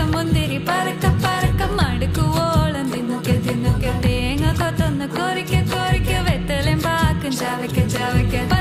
മുന്തിരി പറക്ക പറക്ക മടുക്കുവോളം തിന്നുക്കെ തേങ്ങ കൊത്തൊന്ന് കൊറിക്ക കൊറിക്ക വെത്തലും പാക്കും ചവയ്ക്ക ചവയ്ക്ക